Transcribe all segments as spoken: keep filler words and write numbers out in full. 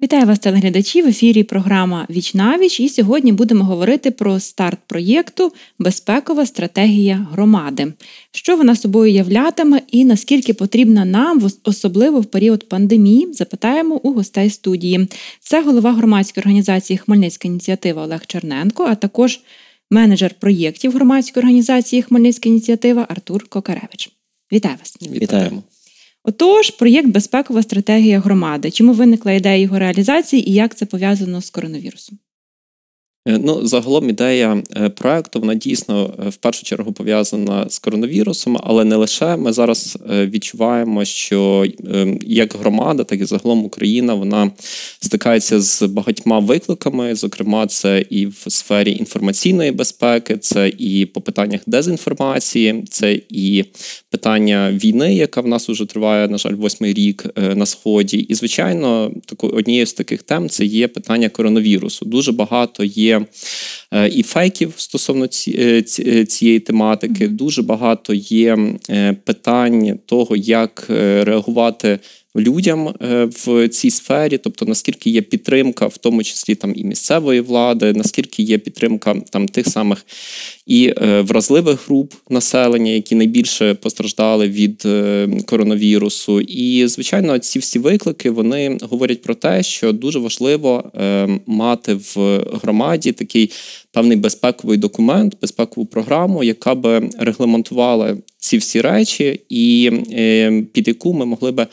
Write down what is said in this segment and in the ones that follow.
Вітаю вас, телеглядачі! В ефірі програма «Віч-на-віч» і сьогодні будемо говорити про старт проєкту «Безпекова стратегія громади». Що вона собою являтиме і наскільки потрібна нам, особливо в період пандемії, запитаємо у гостей студії. Це голова громадської організації «Хмельницька ініціатива» Олег Черненко, а також менеджер проєктів громадської організації «Хмельницька ініціатива» Артур Кокаревич. Вітаю вас! Вітаємо! Отож, проєкт «Безпекова стратегія громади». Чому виникла ідея його реалізації і як це пов'язано з коронавірусом? Ну, загалом ідея проекту, вона дійсно в першу чергу пов'язана з коронавірусом, але не лише. Ми зараз відчуваємо, що як громада, так і загалом Україна, вона стикається з багатьма викликами, зокрема, це і в сфері інформаційної безпеки, це і по питаннях дезінформації, це і питання війни, яка в нас уже триває, на жаль, восьмий рік на Сході. І, звичайно, однією з таких тем це є питання коронавірусу. Дуже багато є і фейків стосовно цієї тематики, дуже багато є питань того, як реагувати людям в цій сфері, тобто наскільки є підтримка, в тому числі там і місцевої влади, наскільки є підтримка там тих самих і вразливих груп населення, які найбільше постраждали від коронавірусу. І, звичайно, ці всі виклики, вони говорять про те, що дуже важливо мати в громаді такий певний безпековий документ, безпекову програму, яка би регламентувала ці всі речі і під яку ми могли би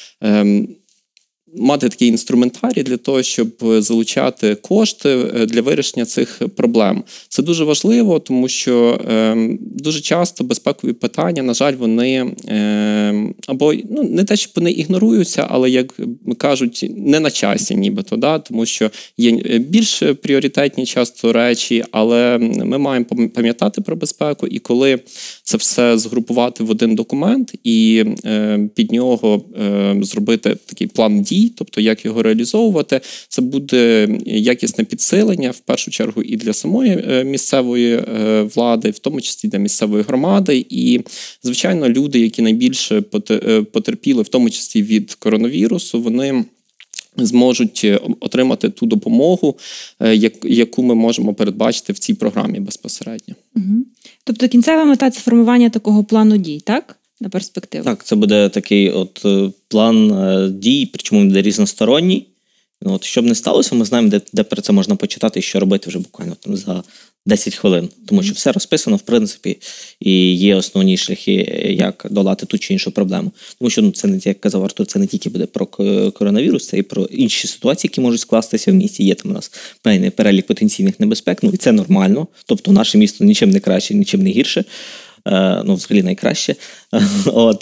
мати такий інструментарій для того, щоб залучати кошти для вирішення цих проблем. Це дуже важливо, тому що е, дуже часто безпекові питання, на жаль, вони е, або ну, не те, що вони ігноруються, але, як кажуть, не на часі нібито, да? Тому що є більш пріоритетні часто речі, але ми маємо пам'ятати про безпеку, і коли це все згрупувати в один документ і е, під нього е, зробити такий план дій, тобто як його реалізовувати, це буде якісне підсилення, в першу чергу, і для самої місцевої влади, в тому числі для місцевої громади. І, звичайно, люди, які найбільше потерпіли, в тому числі від коронавірусу, вони зможуть отримати ту допомогу, яку ми можемо передбачити в цій програмі безпосередньо. Угу. Тобто кінцева мета – це формування такого плану дій, так? На перспективу. Так, це буде такий от план дій, причому він буде різносторонній. От, щоб не сталося, ми знаємо, де, де про це можна почитати і що робити вже буквально там за десять хвилин. Тому що все розписано, в принципі, і є основні шляхи, як долати ту чи іншу проблему. Тому що, ну, це не, як казав Артур, це не тільки буде про коронавірус, це і про інші ситуації, які можуть скластися в місті. Є там у нас певний перелік потенційних небезпек, ну і це нормально. Тобто наше місто нічим не краще, нічим не гірше. Ну, взагалі найкраще. От,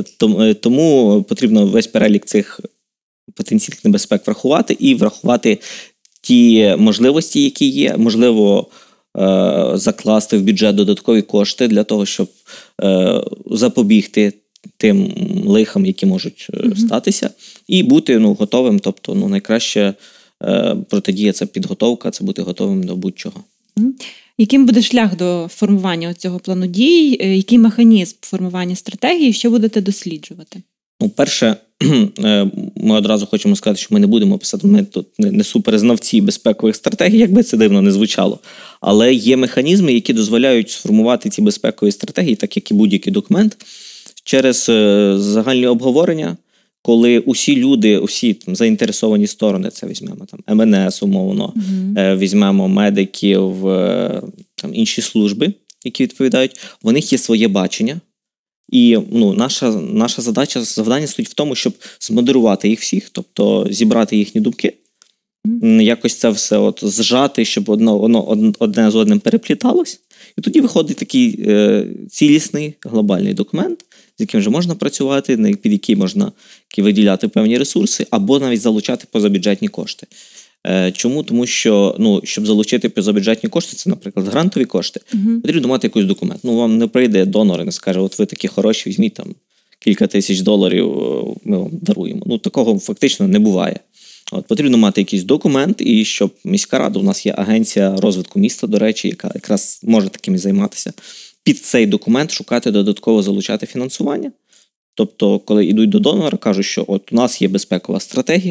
тому потрібно весь перелік цих потенційних небезпек врахувати і врахувати ті можливості, які є. Можливо, закласти в бюджет додаткові кошти для того, щоб запобігти тим лихам, які можуть mm-hmm. статися, і бути ну, готовим. Тобто, ну, найкраще протидія – це підготовка, це бути готовим до будь-чого. Mm-hmm. Яким буде шлях до формування цього плану дій? Який механізм формування стратегії? Що будете досліджувати? Ну, перше, ми одразу хочемо сказати, що ми не будемо писати, ми тут не суперзнавці безпекових стратегій, як би це дивно не звучало. Але є механізми, які дозволяють сформувати ці безпекові стратегії, так як і будь-який документ, через загальні обговорення, коли усі люди, усі там, заінтересовані сторони, це візьмемо там ем ен ес, умовно, mm-hmm. візьмемо медиків, там, інші служби, які відповідають, в них є своє бачення. І ну, наша, наша задача, завдання стоїть в тому, щоб змодерувати їх всіх, тобто зібрати їхні думки, mm-hmm. якось це все от зжати, щоб одно, воно одне з одним перепліталось. І тоді виходить такий е, цілісний глобальний документ, з яким вже можна працювати, під який можна виділяти певні ресурси, або навіть залучати позабюджетні кошти. Е, чому? Тому що, ну, щоб залучити позабюджетні кошти, це, наприклад, грантові кошти, uh-huh. потрібно мати якийсь документ. Ну, вам не прийде донор і не скаже, от ви такі хороші, візьміть там кілька тисяч доларів, ми вам даруємо. Ну, такого фактично не буває. От, потрібно мати якийсь документ, і щоб міська рада, у нас є агенція розвитку міста, до речі, яка якраз може таким займатися, під цей документ шукати додатково залучати фінансування. Тобто, коли йдуть до донора, кажуть, що от у нас є безпекова стратегія,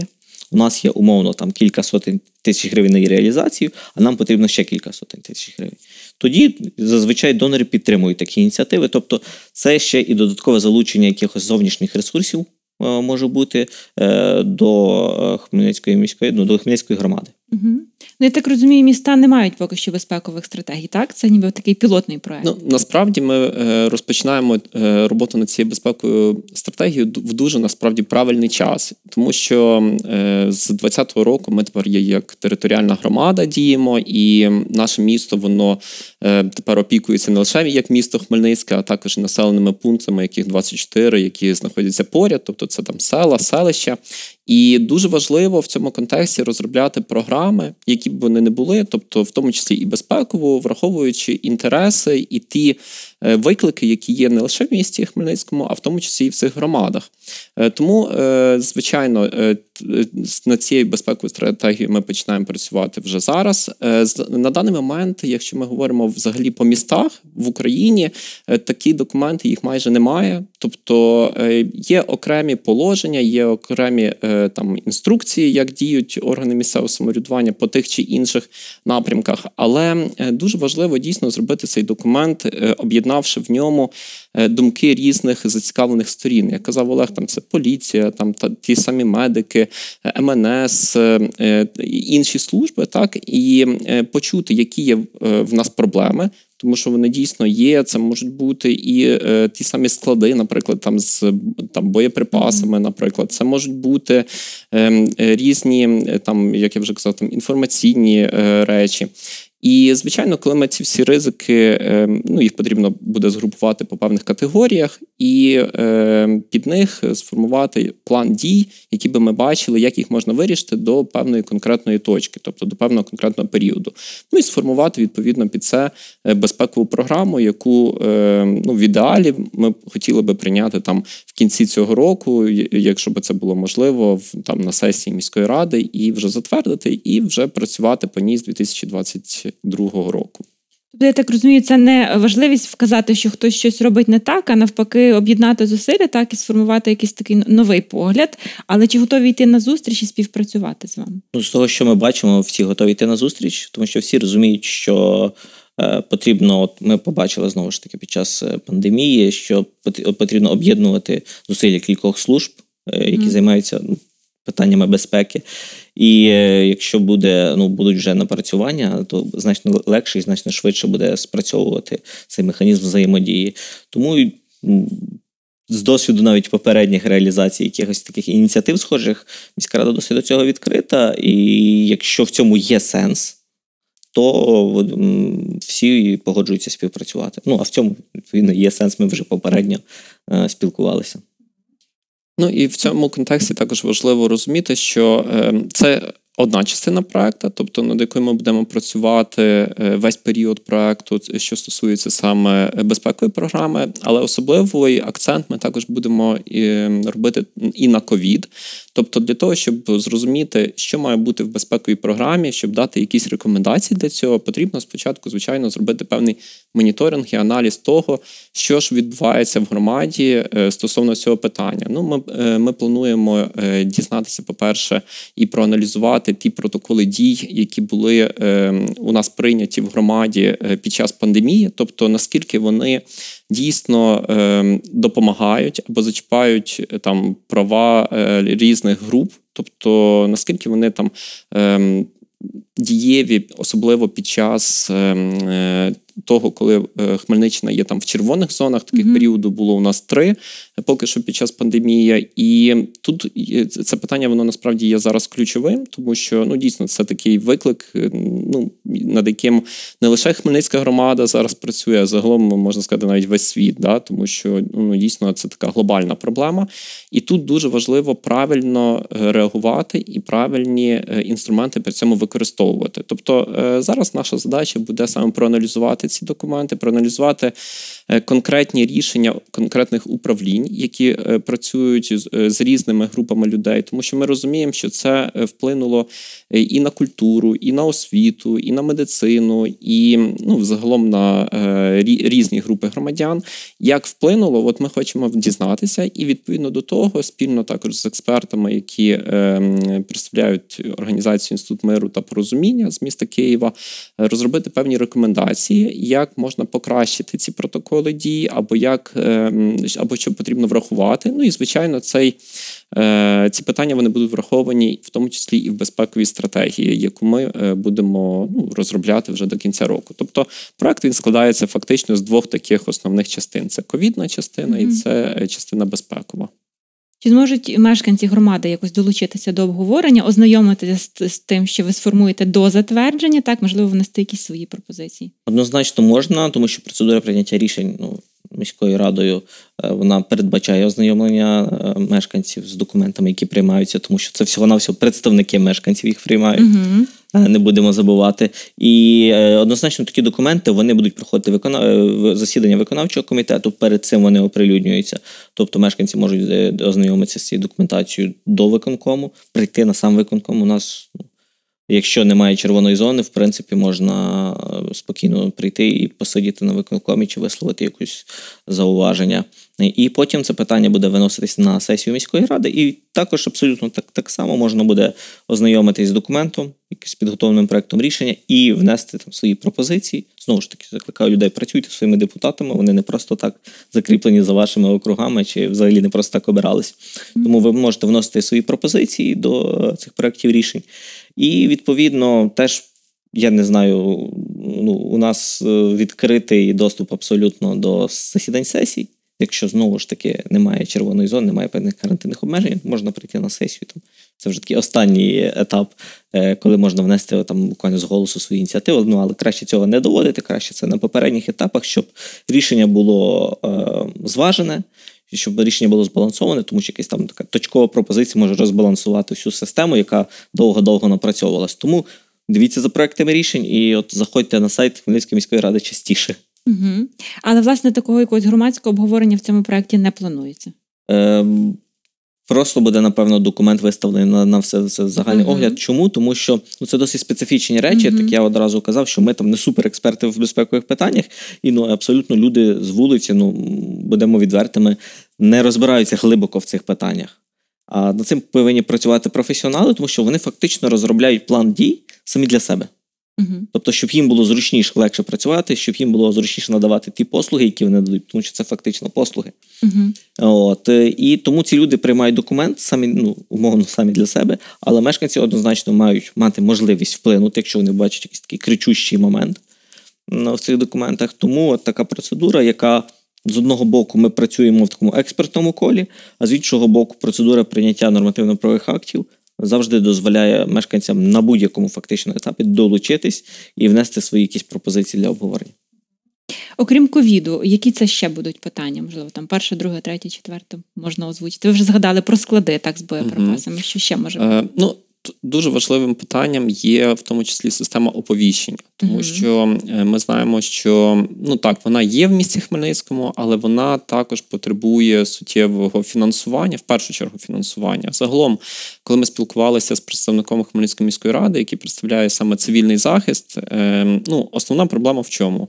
у нас є умовно там кілька сотень тисяч гривень на реалізацію, а нам потрібно ще кілька сотень тисяч гривень. Тоді зазвичай донори підтримують такі ініціативи, тобто це ще і додаткове залучення якихось зовнішніх ресурсів е, може бути е, до Хмельницької міської, ну, до Хмельницької громади. Угу. Ну, я так розумію, міста не мають поки що безпекових стратегій, так? Це ніби такий пілотний проект. Ну, насправді ми е, розпочинаємо е, роботу над цією безпековою стратегією в дуже, насправді, правильний час. Тому що е, з двадцятого року ми тепер є як територіальна громада діємо, і наше місто, воно е, тепер опікується не лише як місто Хмельницьке, а також населеними пунктами, яких двадцять чотири, які знаходяться поряд, тобто це там села, селища. І дуже важливо в цьому контексті розробляти програми, які б вони не були, тобто в тому числі і безпеково, враховуючи інтереси і ті виклики, які є не лише в місті Хмельницькому, а в тому числі і в цих громадах. Тому, звичайно, над цією безпековою стратегією ми починаємо працювати вже зараз. На даний момент, якщо ми говоримо взагалі по містах в Україні, такі документи, їх майже немає. Тобто є окремі положення, є окремі там інструкції, як діють органи місцевого самоврядування по тих чи інших напрямках. Але дуже важливо дійсно зробити цей документ, об'єднавши в ньому думки різних зацікавлених сторін. Як казав Олег, там це поліція, там та, ті самі медики, ем ен ес, інші служби, так, і почути, які є в нас проблеми. Тому що вони дійсно є, це можуть бути і е, ті самі склади, наприклад, там з там, боєприпасами, наприклад. Це можуть бути е, різні, там, як я вже казав, там, інформаційні е, речі. І, звичайно, коли ми ці всі ризики, ну, їх потрібно буде згрупувати по певних категоріях і е, під них сформувати план дій, які би ми бачили, як їх можна вирішити до певної конкретної точки, тобто до певного конкретного періоду. Ну і сформувати, відповідно, під це безпекову програму, яку е, ну, в ідеалі ми хотіли би прийняти там в кінці цього року, якщо б це було можливо, там на сесії міської ради, і вже затвердити, і вже працювати по ній з дві тисячі двадцять другого року. Тобто, я так розумію, це не важливість вказати, що хтось щось робить не так, а навпаки об'єднати зусилля, так, і сформувати якийсь такий новий погляд. Але чи готові йти на зустріч і співпрацювати з вами? Ну, з того, що ми бачимо, всі готові йти на зустріч, тому що всі розуміють, що е, потрібно, от ми побачили знову ж таки під час пандемії, що потрібно об'єднувати зусилля кількох служб, е, які mm. займаються ну, питаннями безпеки. І е, якщо буде, ну, будуть вже напрацювання, то значно легше і значно швидше буде спрацьовувати цей механізм взаємодії. Тому ну, з досвіду навіть попередніх реалізацій якихось таких ініціатив схожих, міська рада досить до цього відкрита. І якщо в цьому є сенс, то всі погоджуються співпрацювати. Ну, а в цьому, відповідно, є сенс, ми вже попередньо е, спілкувалися. Ну і в цьому контексті також важливо розуміти, що е, це одна частина проекту, тобто над якою ми будемо працювати весь період проекту, що стосується саме безпекової програми, але особливий акцент ми також будемо і робити і на ковід. Тобто для того, щоб зрозуміти, що має бути в безпековій програмі, щоб дати якісь рекомендації для цього, потрібно спочатку, звичайно, зробити певний моніторинг і аналіз того, що ж відбувається в громаді стосовно цього питання. Ну, ми, ми плануємо дізнатися, по-перше, і проаналізувати ті протоколи дій, які були у нас прийняті в громаді під час пандемії, тобто наскільки вони дійсно е, допомагають або зачіпають там права е, різних груп, тобто наскільки вони там е, дієві, особливо під час е, того, коли Хмельниччина є там в червоних зонах, таких mm-hmm. періодів було у нас три, поки що під час пандемії. І тут це питання, воно насправді є зараз ключовим, тому що, ну, дійсно, це такий виклик, ну, над яким не лише Хмельницька громада зараз працює, а загалом, можна сказати, навіть весь світ, да? Тому що, ну, дійсно, це така глобальна проблема. І тут дуже важливо правильно реагувати і правильні інструменти при цьому використовувати. Тобто зараз наша задача буде саме проаналізувати проаналізувати ці документи, проаналізувати конкретні рішення конкретних управлінь, які працюють з, з різними групами людей, тому що ми розуміємо, що це вплинуло і на культуру, і на освіту, і на медицину, і ну, взагалом на е, різні групи громадян. Як вплинуло, от ми хочемо дізнатися, і відповідно до того, спільно також з експертами, які е, представляють організацію Інститут миру та порозуміння з міста Києва, розробити певні рекомендації, як можна покращити ці протоколи дій, або як е, або що потрібно врахувати. Ну і звичайно, цей е, ці питання вони будуть враховані в тому числі і в безпековій стратегії, яку ми е, будемо ну, розробляти вже до кінця року. Тобто проект він складається фактично з двох таких основних частин: це ковідна частина mm-hmm. і це частина безпекова. Чи зможуть мешканці громади якось долучитися до обговорення, ознайомитися з, з тим, що ви сформуєте до затвердження, так, можливо, внести якісь свої пропозиції? Однозначно можна, тому що процедура прийняття рішень ну, міською радою, вона передбачає ознайомлення мешканців з документами, які приймаються, тому що це всього-навсього представники мешканців їх приймають. Угу. Не будемо забувати. І однозначно такі документи, вони будуть проходити виконав... засідання виконавчого комітету, перед цим вони оприлюднюються. Тобто мешканці можуть ознайомитися з цією документацією до виконкому, прийти на сам виконком. У нас, якщо немає червоної зони, в принципі, можна спокійно прийти і посидіти на виконкомі чи висловити якусь зауваження. І потім це питання буде виноситись на сесію міської ради, і також абсолютно так, так само можна буде ознайомитись з документом, якимось підготовленим проектом рішення і внести там свої пропозиції. Знову ж таки, закликаю людей, працюйте зі своїми депутатами, вони не просто так закріплені за вашими округами чи взагалі не просто так обирались. Тому ви можете вносити свої пропозиції до цих проектів рішень. І, відповідно, теж, я не знаю, ну, у нас відкритий доступ абсолютно до засідань сесій. Якщо, знову ж таки, немає червоної зони, немає певних карантинних обмежень, можна прийти на сесію. Там. Це вже такий останній етап, коли можна внести там, буквально з голосу свої ініціативи. Ну, але краще цього не доводити, краще це на попередніх етапах, щоб рішення було е, зважене, щоб рішення було збалансоване, тому що якась там така точкова пропозиція може розбалансувати всю систему, яка довго-довго напрацьовувалась. Тому дивіться за проектами рішень і от заходьте на сайт Хмельницької міської ради частіше. Угу. Але, власне, такого якогось громадського обговорення в цьому проєкті не планується? Е, просто буде, напевно, документ виставлений на, на все, все загальний угу. огляд. Чому? Тому що ну, це досить специфічні речі. Угу. Так я одразу казав, що ми там не суперексперти в безпекових питаннях, і ну, абсолютно люди з вулиці, ну, будемо відвертими, не розбираються глибоко в цих питаннях. А над цим повинні працювати професіонали, тому що вони фактично розробляють план дій самі для себе. Uh-huh. Тобто, щоб їм було зручніше, легше працювати, щоб їм було зручніше надавати ті послуги, які вони надають, тому що це фактично послуги. Uh-huh. От, і тому ці люди приймають документ, самі, ну, умовно, самі для себе, але мешканці однозначно мають мати можливість вплинути, якщо вони бачать якийсь такий кричущий момент в цих документах. Тому от така процедура, яка з одного боку ми працюємо в такому експертному колі, а з іншого боку процедура прийняття нормативно-правових актів завжди дозволяє мешканцям на будь-якому фактичному етапі долучитись і внести свої якісь пропозиції для обговорення. Окрім ковіду, які це ще будуть питання? Можливо, там перше, друге, третє, четверте можна озвучити. Ви вже згадали про склади, так, з боєприпасами. Угу. Що ще може бути? Е, ну, дуже важливим питанням є в тому числі система оповіщення. Тому угу. що ми знаємо, що ну так, вона є в місті Хмельницькому, але вона також потребує суттєвого фінансування, в першу чергу фінансування. Загалом, коли ми спілкувалися з представником Хмельницької міської ради, який представляє саме цивільний захист, е, ну, основна проблема в чому?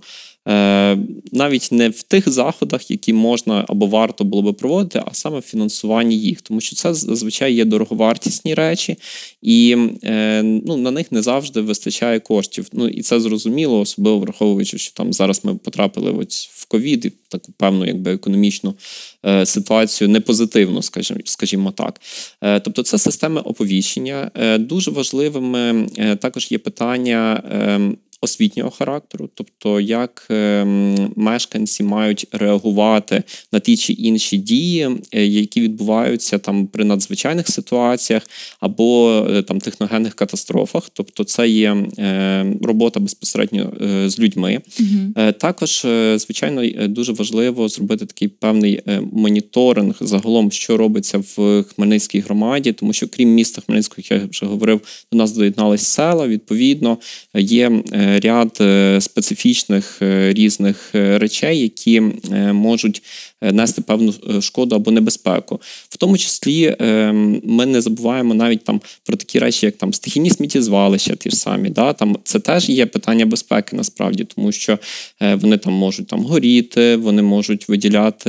Е, навіть не в тих заходах, які можна або варто було би проводити, а саме в фінансуванні їх. Тому що це зазвичай є дороговартісні речі, і е, ну, на них не завжди вистачає коштів. Ну, і це зрозуміло, особливо враховуючи, що там зараз ми потрапили ось в ковід і таку певну якби, економічну е, ситуацію непозитивну, скажімо, скажімо так. Е, тобто це системи оповіщення. Е, дуже важливими е, також є питання е, освітнього характеру, тобто як е, мешканці мають реагувати на ті чи інші дії, е, які відбуваються там при надзвичайних ситуаціях або е, там техногенних катастрофах. Тобто це є е, робота безпосередньо е, з людьми. Угу. Е, також, е, звичайно, дуже важливо зробити такий певний е, моніторинг загалом, що робиться в Хмельницькій громаді, тому що крім міста Хмельницького, як я вже говорив, до нас доєднались села, відповідно, є е, ряд специфічних різних речей, які можуть нести певну шкоду або небезпеку. В тому числі ми не забуваємо навіть там про такі речі, як там стихійні сміттєзвалища, ті ж самі. Да? Там це теж є питання безпеки насправді, тому що вони там можуть там горіти, вони можуть виділяти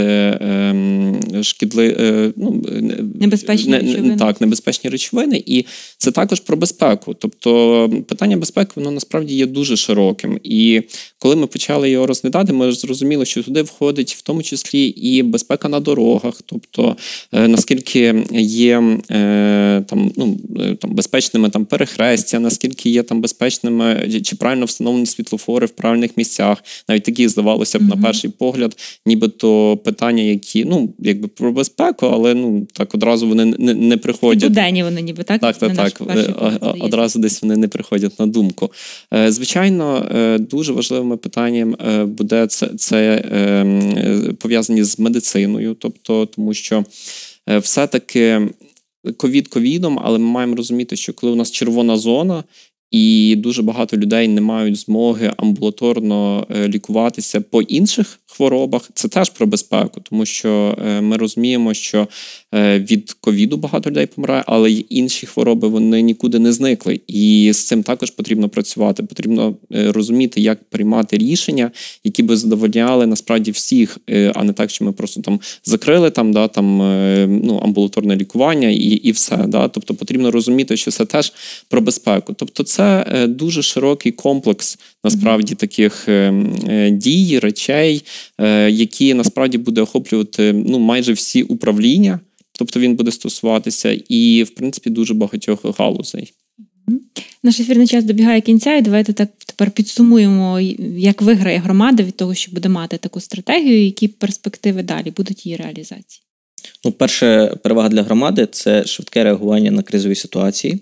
шкідли, ну, небезпечні не, речовини. Так, небезпечні речовини, і це також про безпеку. Тобто питання безпеки, воно насправді є дуже широким. І коли ми почали його розглядати, ми зрозуміли, що туди входить в тому числі і безпека на дорогах, тобто наскільки є там, ну, там безпечними там перехрестя, наскільки є там безпечними, чи правильно встановлені світлофори в правильних місцях. Навіть такі, здавалося б, mm-hmm. на перший погляд, нібито питання, які, ну, якби про безпеку, але, ну, так одразу вони не, не приходять. Буденні вони ніби, так? Так, так, так. Одразу десь вони не приходять на думку. Звичайно, дуже важливим питанням буде це, це пов'язані з медициною, тобто, тому що все-таки ковід ковідом, але ми маємо розуміти, що коли у нас червона зона, і дуже багато людей не мають змоги амбулаторно лікуватися по інших хворобах, це теж про безпеку, тому що ми розуміємо, що від ковіду багато людей помирає, але й інші хвороби, вони нікуди не зникли. І з цим також потрібно працювати. Потрібно розуміти, як приймати рішення, які би задовольняли насправді всіх, а не так, що ми просто там закрили там, да, там, ну, амбулаторне лікування і, і все. Да? Тобто потрібно розуміти, що це теж про безпеку. Тобто це дуже широкий комплекс насправді таких дій, речей, які насправді буде охоплювати, ну, майже всі управління, тобто він буде стосуватися і, в принципі, дуже багатьох галузей. Наш ефірний час добігає кінця, і давайте так тепер підсумуємо, як виграє громада від того, що буде мати таку стратегію, які перспективи далі будуть її реалізації. Ну, перша перевага для громади – це швидке реагування на кризові ситуації.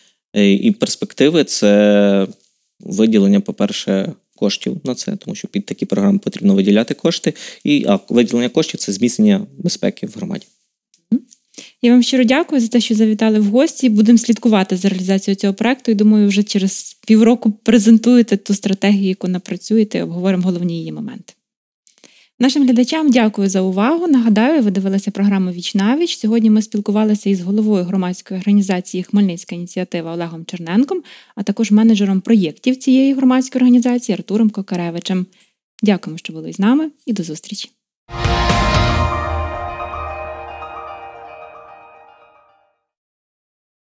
І перспективи – це виділення, по-перше, коштів на це, тому що під такі програми потрібно виділяти кошти. І а, виділення коштів – це зміцнення безпеки в громаді. Я вам щиро дякую за те, що завітали в гості. Будемо слідкувати за реалізацією цього проекту. І думаю, вже через півроку презентуєте ту стратегію, яку напрацюєте, і обговоримо головні її моменти. Нашим глядачам дякую за увагу. Нагадаю, ви дивилися програму «Віч-навіч». Сьогодні ми спілкувалися із головою громадської організації «Хмельницька ініціатива» Олегом Черненком, а також менеджером проєктів цієї громадської організації Артуром Кокаревичем. Дякуємо, що були з нами, і до зустрічі.